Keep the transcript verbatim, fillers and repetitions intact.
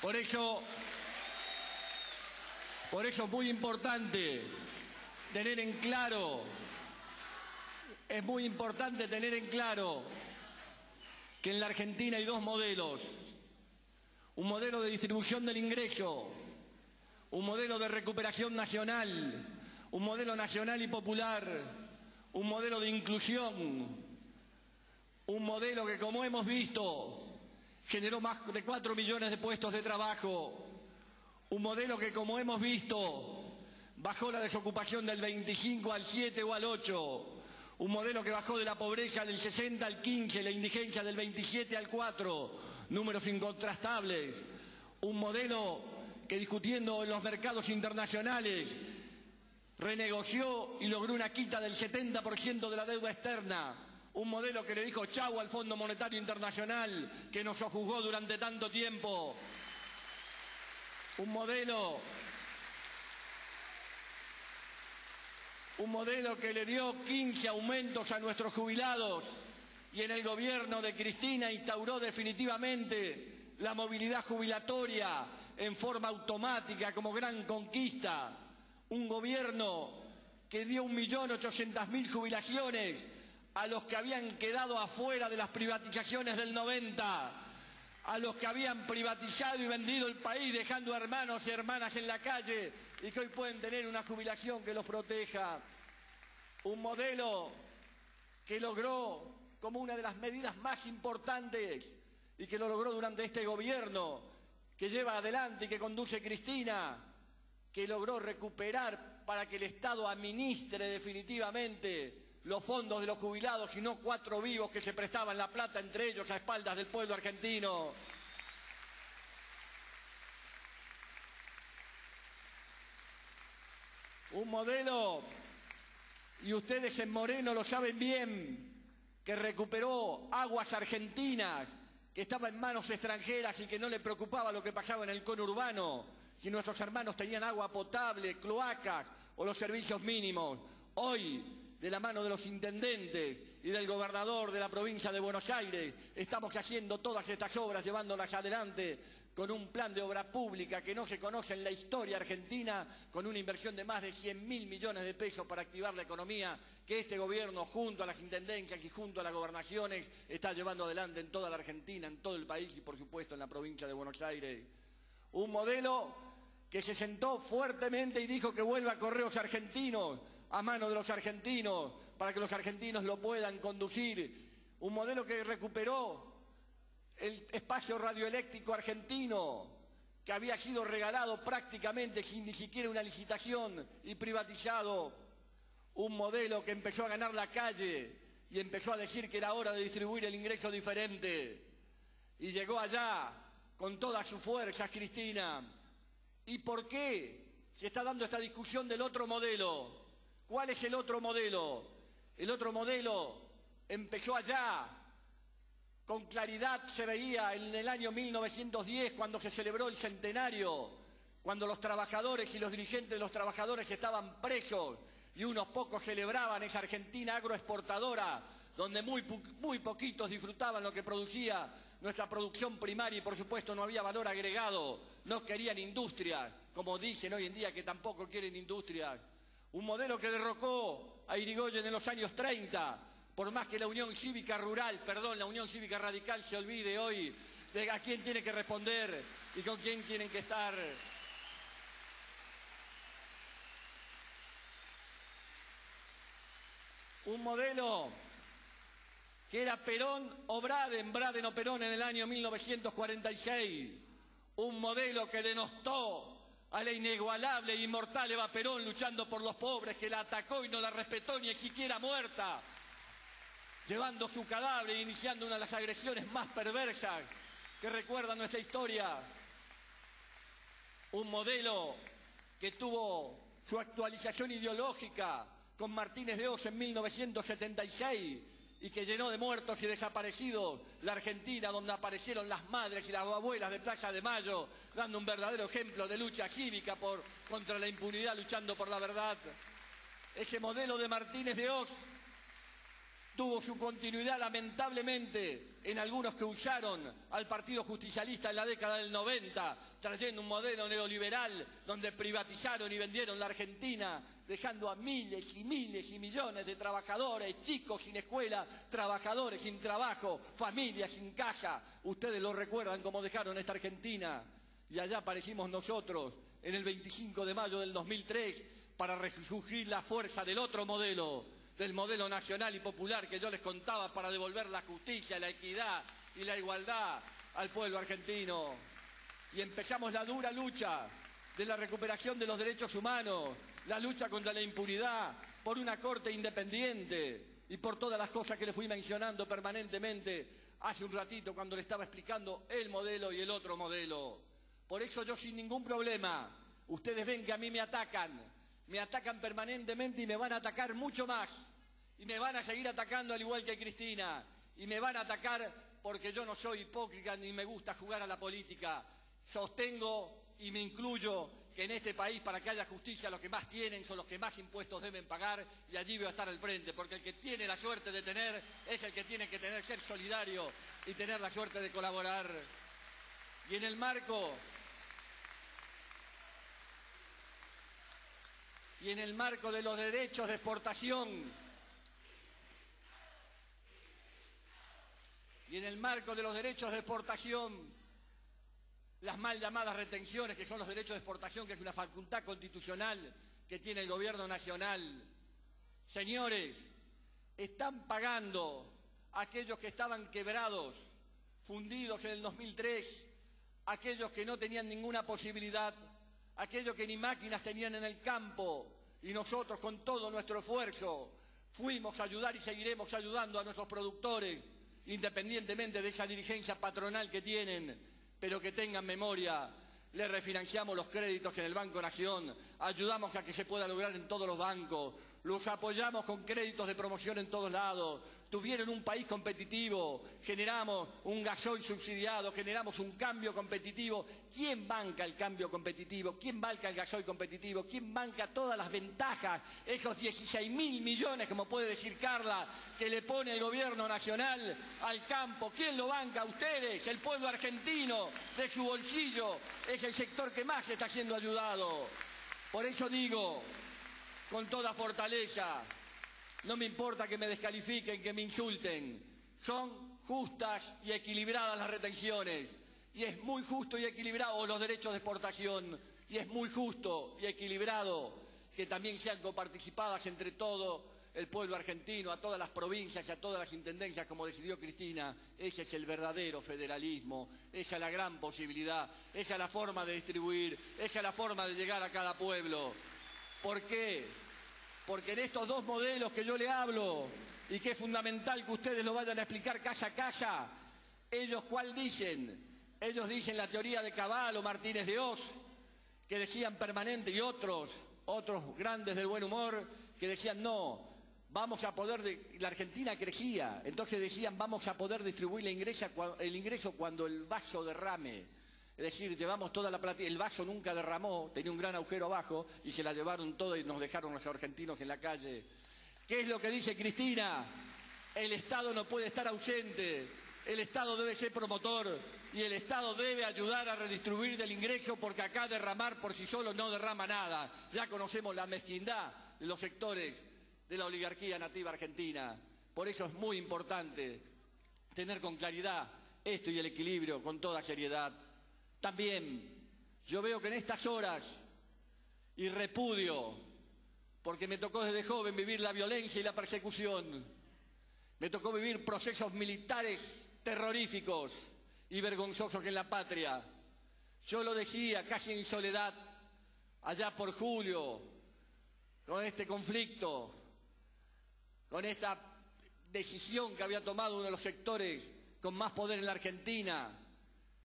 Por eso, por eso es muy importante tener en claro, es muy importante tener en claro que en la Argentina hay dos modelos. Un modelo de distribución del ingreso, un modelo de recuperación nacional, un modelo nacional y popular, un modelo de inclusión, un modelo que, como hemos visto, generó más de cuatro millones de puestos de trabajo, un modelo que, como hemos visto, bajó la desocupación del veinticinco al siete o al ocho, un modelo que bajó de la pobreza del sesenta al quince, la indigencia del veintisiete al cuatro, números incontrastables, un modelo que, discutiendo en los mercados internacionales, renegoció y logró una quita del setenta por ciento de la deuda externa. Un modelo que le dijo chau al Fondo Monetario Internacional, que nos sojuzgó durante tanto tiempo. Un modelo, un modelo que le dio quince aumentos a nuestros jubilados y en el gobierno de Cristina instauró definitivamente la movilidad jubilatoria en forma automática como gran conquista. Un gobierno que dio un millón ochocientas mil jubilaciones a los que habían quedado afuera de las privatizaciones del noventa, a los que habían privatizado y vendido el país dejando hermanos y hermanas en la calle y que hoy pueden tener una jubilación que los proteja. Un modelo que logró como una de las medidas más importantes y que lo logró durante este gobierno que lleva adelante y que conduce Cristina, que logró recuperar para que el Estado administre definitivamente los fondos de los jubilados y no cuatro vivos que se prestaban la plata entre ellos a espaldas del pueblo argentino. Un modelo, y ustedes en Moreno lo saben bien, que recuperó aguas argentinas, que estaba en manos extranjeras y que no le preocupaba lo que pasaba en el conurbano, si nuestros hermanos tenían agua potable, cloacas o los servicios mínimos. Hoy, de la mano de los intendentes y del gobernador de la provincia de Buenos Aires, estamos haciendo todas estas obras, llevándolas adelante con un plan de obra pública que no se conoce en la historia argentina, con una inversión de más de cien mil millones de pesos para activar la economía, que este gobierno, junto a las intendencias y junto a las gobernaciones, está llevando adelante en toda la Argentina, en todo el país y, por supuesto, en la provincia de Buenos Aires. Un modelo que se sentó fuertemente y dijo que vuelva a Correos Argentinos, a mano de los argentinos, para que los argentinos lo puedan conducir. Un modelo que recuperó el espacio radioeléctrico argentino, que había sido regalado prácticamente sin ni siquiera una licitación y privatizado. Un modelo que empezó a ganar la calle y empezó a decir que era hora de distribuir el ingreso diferente. Y llegó allá con todas sus fuerzas, Cristina. ¿Y por qué se está dando esta discusión del otro modelo? ¿Cuál es el otro modelo? El otro modelo empezó allá. Con claridad se veía en el año mil novecientos diez, cuando se celebró el centenario, cuando los trabajadores y los dirigentes de los trabajadores estaban presos y unos pocos celebraban esa Argentina agroexportadora, donde muy, muy poquitos disfrutaban lo que producía nuestra producción primaria y, por supuesto, no había valor agregado. No querían industria, como dicen hoy en día que tampoco quieren industria. Un modelo que derrocó a Irigoyen en los años treinta, por más que la Unión Cívica Rural, perdón, la Unión Cívica Radical se olvide hoy de a quién tiene que responder y con quién tienen que estar. Un modelo que era Perón o Braden, Braden o Perón en el año mil novecientos cuarenta y seis. Un modelo que denostó a la inigualable e inmortal Eva Perón luchando por los pobres, que la atacó y no la respetó ni siquiera muerta, llevando su cadáver e iniciando una de las agresiones más perversas que recuerda nuestra historia. Un modelo que tuvo su actualización ideológica con Martínez de Oz en mil novecientos setenta y seis y que llenó de muertos y desaparecidos la Argentina, donde aparecieron las madres y las abuelas de Plaza de Mayo, dando un verdadero ejemplo de lucha cívica por, contra la impunidad, luchando por la verdad. Ese modelo de Martínez de Oz tuvo su continuidad lamentablemente en algunos que usaron al Partido Justicialista en la década del noventa, trayendo un modelo neoliberal donde privatizaron y vendieron la Argentina, dejando a miles y miles y millones de trabajadores, chicos sin escuela, trabajadores sin trabajo, familias sin casa. Ustedes lo recuerdan cómo dejaron esta Argentina. Y allá aparecimos nosotros en el veinticinco de mayo del dos mil tres para resurgir la fuerza del otro modelo, del modelo nacional y popular que yo les contaba, para devolver la justicia, la equidad y la igualdad al pueblo argentino. Y empezamos la dura lucha de la recuperación de los derechos humanos, la lucha contra la impunidad, por una corte independiente y por todas las cosas que les fui mencionando permanentemente hace un ratito cuando le estaba explicando el modelo y el otro modelo. Por eso yo sin ningún problema, ustedes ven que a mí me atacan, me atacan permanentemente y me van a atacar mucho más. Y me van a seguir atacando al igual que Cristina. Y me van a atacar porque yo no soy hipócrita ni me gusta jugar a la política. Sostengo y me incluyo que en este país, para que haya justicia, los que más tienen son los que más impuestos deben pagar, y allí voy a estar al frente, porque el que tiene la suerte de tener es el que tiene que tener, ser solidario y tener la suerte de colaborar. Y en el marco... Y en el marco de los derechos de exportación, y en el marco de los derechos de exportación, las mal llamadas retenciones, que son los derechos de exportación, que es una facultad constitucional que tiene el gobierno nacional. Señores, están pagando aquellos que estaban quebrados, fundidos en el dos mil tres, aquellos que no tenían ninguna posibilidad, aquellos que ni máquinas tenían en el campo, y nosotros con todo nuestro esfuerzo fuimos a ayudar y seguiremos ayudando a nuestros productores, independientemente de esa dirigencia patronal que tienen, pero que tengan memoria. Les refinanciamos los créditos en el Banco Nación, ayudamos a que se pueda lograr en todos los bancos, los apoyamos con créditos de promoción en todos lados, tuvieron un país competitivo, generamos un gasoil subsidiado, generamos un cambio competitivo. ¿Quién banca el cambio competitivo? ¿Quién banca el gasoil competitivo? ¿Quién banca todas las ventajas, esos dieciséis mil millones, como puede decir Carla, que le pone el gobierno nacional al campo? ¿Quién lo banca? Ustedes, el pueblo argentino, de su bolsillo, es el sector que más está siendo ayudado. Por eso digo, con toda fortaleza, no me importa que me descalifiquen, que me insulten, son justas y equilibradas las retenciones, y es muy justo y equilibrado los derechos de exportación, y es muy justo y equilibrado que también sean coparticipadas entre todo el pueblo argentino, a todas las provincias y a todas las intendencias, como decidió Cristina. Ese es el verdadero federalismo, esa es la gran posibilidad, esa es la forma de distribuir, esa es la forma de llegar a cada pueblo. ¿Por qué? Porque en estos dos modelos que yo le hablo, y que es fundamental que ustedes lo vayan a explicar casa a casa, ellos ¿cuál dicen? Ellos dicen la teoría de Cabal o Martínez de Oz, que decían permanente, y otros, otros grandes del buen humor, que decían no, vamos a poder, de... la Argentina crecía, entonces decían vamos a poder distribuir el ingreso, el ingreso cuando el vaso derrame. Es decir, llevamos toda la plata, el vaso nunca derramó, tenía un gran agujero abajo y se la llevaron toda y nos dejaron los argentinos en la calle. ¿Qué es lo que dice Cristina? El Estado no puede estar ausente, el Estado debe ser promotor y el Estado debe ayudar a redistribuir del ingreso, porque acá derramar por sí solo no derrama nada. Ya conocemos la mezquindad de los sectores de la oligarquía nativa argentina. Por eso es muy importante tener con claridad esto y el equilibrio con toda seriedad. También yo veo que en estas horas, y repudio, porque me tocó desde joven vivir la violencia y la persecución, me tocó vivir procesos militares terroríficos y vergonzosos en la patria. Yo lo decía casi en soledad, allá por julio, con este conflicto, con esta decisión que había tomado uno de los sectores con más poder en la Argentina,